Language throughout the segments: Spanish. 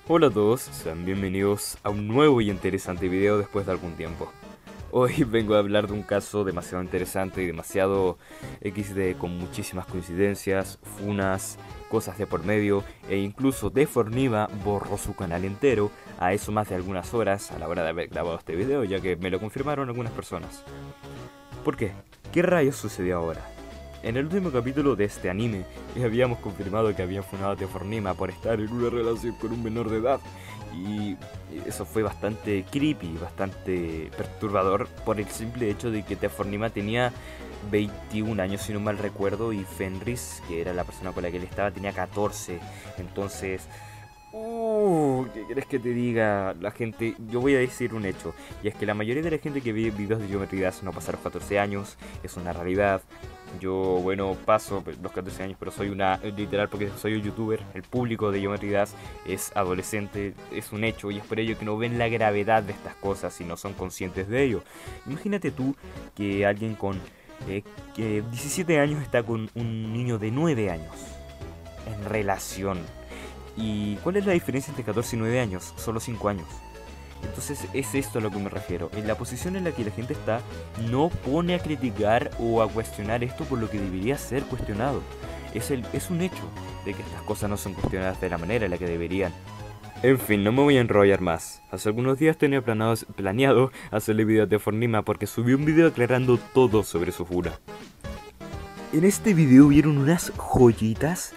Hola a todos, sean bienvenidos a un nuevo y interesante video después de algún tiempo. Hoy vengo a hablar de un caso demasiado interesante y demasiado XD, con muchísimas coincidencias, funas, cosas de por medio, e incluso De Forniva borró su canal entero a eso más de algunas horas a la hora de haber grabado este video, ya que me lo confirmaron algunas personas. ¿Por qué? ¿Qué rayos sucedió ahora? En el último capítulo de este anime, habíamos confirmado que habían funado a De Forniva por estar en una relación con un menor de edad. Y eso fue bastante creepy, bastante perturbador por el simple hecho de que De Forniva tenía 21 años, si no mal recuerdo, y Fenris, que era la persona con la que él estaba, tenía 14. Entonces... ¿qué quieres que te diga? La gente, yo voy a decir un hecho, y es que la mayoría de la gente que ve videos de Geometry Dash no pasa los 14 años, es una realidad. Yo, bueno, paso los 14 años, pero soy literal, porque soy un youtuber, el público de Geometry Dash es adolescente, es un hecho, y es por ello que no ven la gravedad de estas cosas y no son conscientes de ello. Imagínate tú que alguien con que 17 años está con un niño de 9 años en relación. ¿Y cuál es la diferencia entre 14 y 9 años? Solo 5 años. Entonces es esto a lo que me refiero. En la posición en la que la gente está, no pone a criticar o a cuestionar esto por lo que debería ser cuestionado. Es un hecho de que estas cosas no son cuestionadas de la manera en la que deberían. En fin, no me voy a enrollar más. Hace algunos días tenía planeado hacerle video a De Forniva porque subí un video aclarando todo sobre su fura. En este video vieron unas joyitas,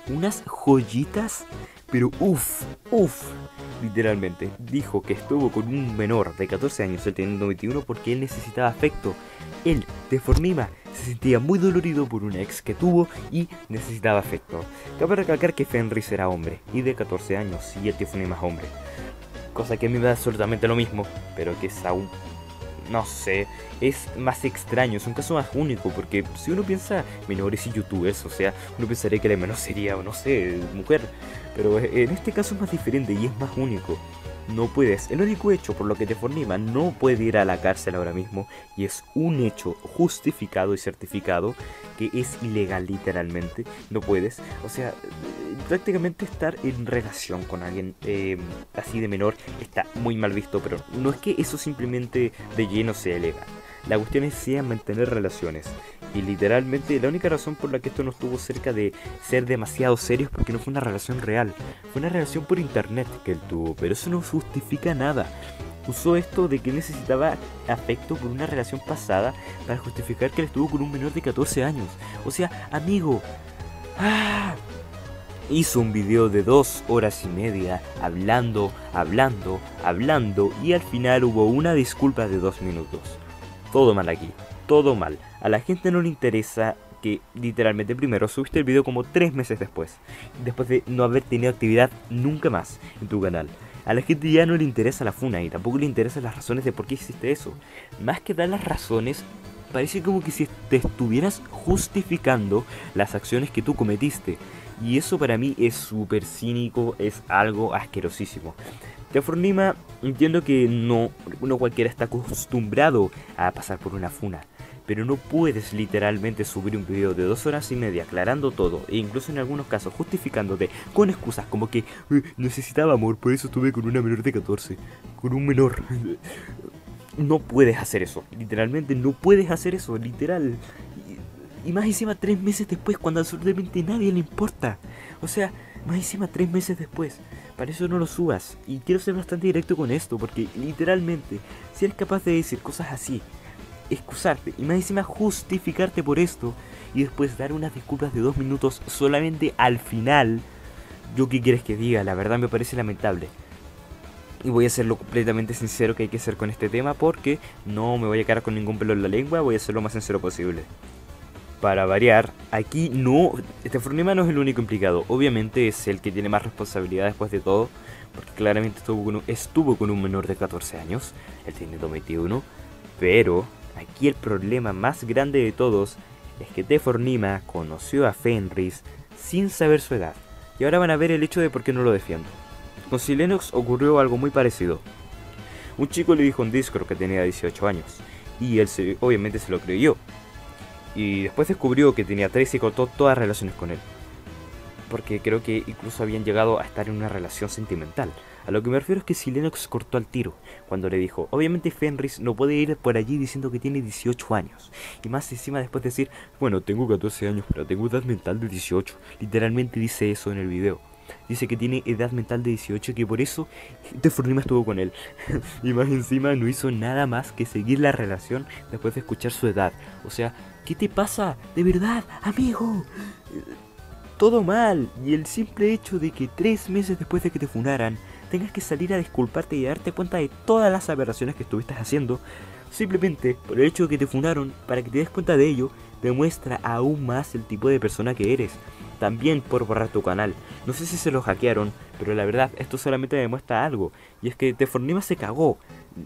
pero uff, literalmente. Dijo que estuvo con un menor de 14 años, él teniendo 21, porque él necesitaba afecto. Él, De Forniva, se sentía muy dolorido por una ex que tuvo y necesitaba afecto. Cabe recalcar que Fenris era hombre y de 14 años, y el De Forniva es hombre. Cosa que a mí me da absolutamente lo mismo, pero que es aún... no sé, es más extraño, es un caso más único, porque si uno piensa menores y youtubers, o sea, uno pensaría que la menor sería, no sé, mujer, pero en este caso es más diferente y es más único. No puedes, el único hecho por lo que De Forniva no puede ir a la cárcel ahora mismo, y es un hecho justificado y certificado que es ilegal literalmente, no puedes, o sea, prácticamente estar en relación con alguien así de menor está muy mal visto, pero no es que eso simplemente de lleno sea ilegal. La cuestión es si mantener relaciones. Y literalmente la única razón por la que esto no estuvo cerca de ser demasiado serio es porque no fue una relación real. Fue una relación por internet que él tuvo, pero eso no justifica nada. Usó esto de que necesitaba afecto por una relación pasada para justificar que él estuvo con un menor de 14 años. O sea, amigo... hizo un video de 2 horas y media hablando, y al final hubo una disculpa de 2 minutos. Todo mal aquí, todo mal. A la gente no le interesa que literalmente primero subiste el video como 3 meses después de no haber tenido actividad nunca más en tu canal. A la gente ya no le interesa la funa y tampoco le interesan las razones de por qué hiciste eso. Más que dar las razones, parece como que si te estuvieras justificando las acciones que tú cometiste. Y eso para mí es súper cínico, es algo asquerosísimo. De Forniva, entiendo que no cualquiera está acostumbrado a pasar por una funa, pero no puedes literalmente subir un video de 2 horas y media aclarando todo, e incluso en algunos casos justificándote con excusas como que necesitaba amor, por eso estuve con una menor de 14, con un menor. No puedes hacer eso, literalmente no puedes hacer eso, literal. Y más encima 3 meses después, cuando absolutamente a nadie le importa. O sea, más encima 3 meses después. Para eso no lo subas. Y quiero ser bastante directo con esto, porque literalmente, si eres capaz de decir cosas así, excusarte y más encima justificarte por esto, y después dar unas disculpas de 2 minutos solamente al final, ¿yo qué quieres que diga? La verdad me parece lamentable. Y voy a ser lo completamente sincero que hay que ser con este tema, porque no me voy a quedar con ningún pelo en la lengua, voy a ser lo más sincero posible. Para variar, aquí De Forniva no es el único implicado, obviamente es el que tiene más responsabilidad después de todo, porque claramente estuvo con un menor de 14 años, él tiene 21, pero aquí el problema más grande de todos es que De Forniva conoció a Fenris sin saber su edad, y ahora van a ver el hecho de por qué no lo defiendo. Con Silenox ocurrió algo muy parecido. Un chico le dijo en Discord que tenía 18 años, y él obviamente se lo creyó. Y después descubrió que tenía 13 y cortó todas las relaciones con él. porque creo que incluso habían llegado a estar en una relación sentimental. A lo que me refiero es que si Lennox cortó al tiro cuando le dijo, obviamente Fenris no puede ir por allí diciendo que tiene 18 años. Y más encima después decir, bueno, tengo 14 años, pero tengo edad mental de 18. Literalmente dice eso en el video. Dice que tiene edad mental de 18 y que por eso Fornima estuvo con él. Y más encima no hizo nada más que seguir la relación después de escuchar su edad. O sea, ¿qué te pasa? De verdad, amigo. Todo mal. Y el simple hecho de que 3 meses después de que te funaran tengas que salir a disculparte y darte cuenta de todas las aberraciones que estuviste haciendo, simplemente por el hecho de que te funaron, para que te des cuenta de ello, demuestra aún más el tipo de persona que eres. También por borrar tu canal. No sé si se lo hackearon, pero la verdad esto solamente demuestra algo, y es que Fornima se cagó.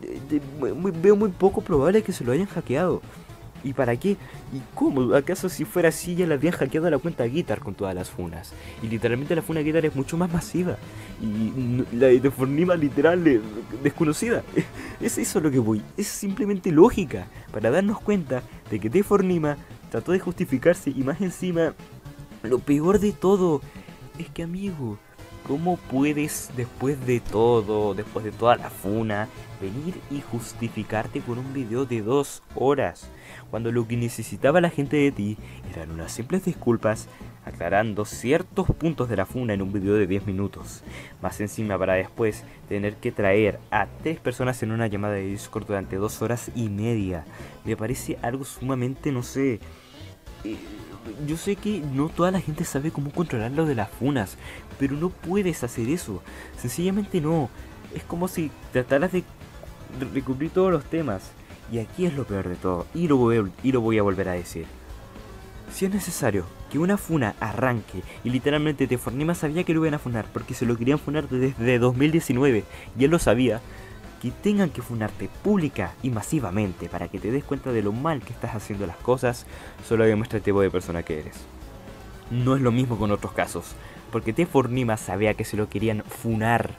Veo muy poco probable que se lo hayan hackeado. ¿Y para qué? ¿Y cómo? ¿Acaso si fuera así ya le habían hackeado la cuenta Guitar con todas las funas? Y literalmente la funa Guitar es mucho más masiva. Y la de Fornima literal desconocida. Es eso lo que voy. Es simplemente lógica. Para darnos cuenta de que Fornima trató de justificarse y más encima, lo peor de todo es que, amigo, ¿cómo puedes después de todo, después de toda la funa, venir y justificarte con un video de 2 horas? Cuando lo que necesitaba la gente de ti eran unas simples disculpas, aclarando ciertos puntos de la funa en un video de 10 minutos. Más encima para después tener que traer a 3 personas en una llamada de Discord durante 2 horas y media. Me parece algo sumamente, no sé... Yo sé que no toda la gente sabe cómo controlar lo de las funas, pero no puedes hacer eso. Sencillamente no. Es como si trataras de recubrir todos los temas. Y aquí es lo peor de todo, y lo voy a volver a decir. Si es necesario que una funa arranque, y literalmente Fornima sabía que lo iban a funar, porque se lo querían funar desde 2019, y él lo sabía, que tengan que funarte pública y masivamente para que te des cuenta de lo mal que estás haciendo las cosas, solo demuestra el tipo de persona que eres. No es lo mismo con otros casos, porque Fornima sabía que se lo querían funar,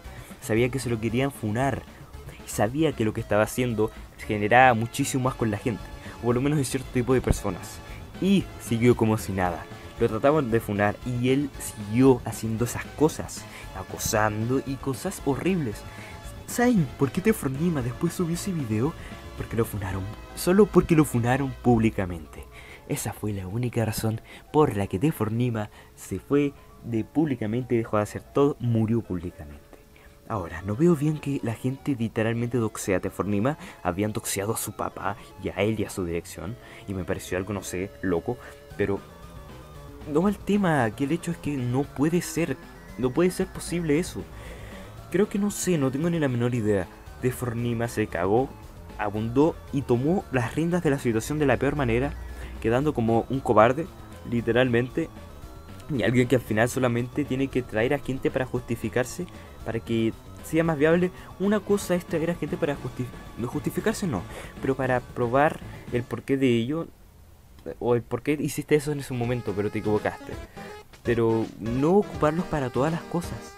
y sabía que lo que estaba haciendo generaba muchísimo más con la gente, o por lo menos de cierto tipo de personas, y siguió como si nada. Lo trataban de funar y él siguió haciendo esas cosas, acosando y cosas horribles. ¿Saben por qué Fornima después subió ese video? Porque lo funaron, solo porque lo funaron públicamente. Esa fue la única razón por la que Fornima se fue de públicamente, dejó de hacer todo, murió públicamente. Ahora, no veo bien que la gente literalmente doxea a Fornima. Habían doxeado a su papá y a él y a su dirección, y me pareció algo, no sé, loco. Pero no va el tema, que el hecho es que no puede ser posible eso. Creo que no sé, no tengo ni la menor idea. Fornima se cagó, abundó y tomó las riendas de la situación de la peor manera, quedando como un cobarde, literalmente. Y alguien que al final solamente tiene que traer a gente para justificarse, para que sea más viable. Una cosa es traer a gente para justificarse, no, pero para probar el porqué de ello, o el porqué hiciste eso en ese momento, pero te equivocaste. Pero no ocuparlos para todas las cosas.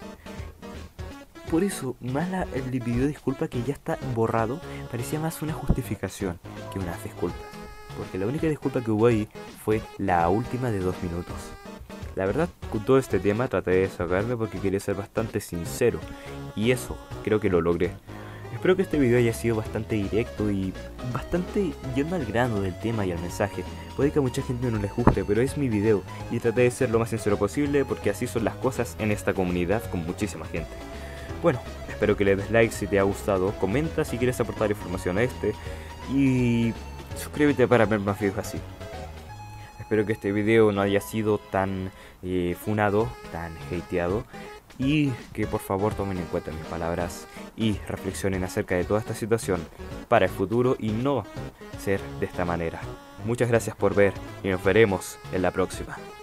Por eso, más el video de disculpa que ya está borrado, parecía más una justificación que unas disculpas. Porque la única disculpa que hubo ahí fue la última de 2 minutos. La verdad, con todo este tema traté de desahogarme porque quería ser bastante sincero. Y eso, creo que lo logré. Espero que este video haya sido bastante directo y bastante yendo al grano del tema y al mensaje. Puede que a mucha gente no les guste, pero es mi video y traté de ser lo más sincero posible porque así son las cosas en esta comunidad con muchísima gente. Bueno, espero que le des like si te ha gustado, comenta si quieres aportar información a este y suscríbete para ver más videos así. Espero que este video no haya sido tan funado, tan hateado, y que por favor tomen en cuenta mis palabras y reflexionen acerca de toda esta situación para el futuro y no ser de esta manera. Muchas gracias por ver y nos veremos en la próxima.